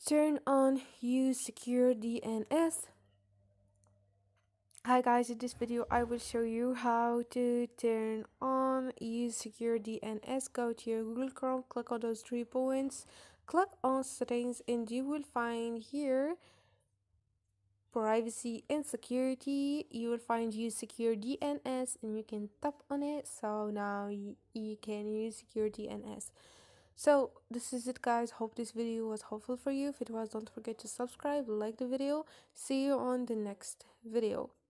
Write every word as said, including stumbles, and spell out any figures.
turn on use secure D N S. Hi guys, in this video I will show you how to turn on use secure D N S. Go to your Google Chrome, click on those three points, click on settings, and you will find here privacy and security. You will find use secure D N S and you can tap on it. So now you, you can use secure D N S. So this is it guys, hope this video was helpful for you. If it was, don't forget to subscribe, like the video. See you on the next video.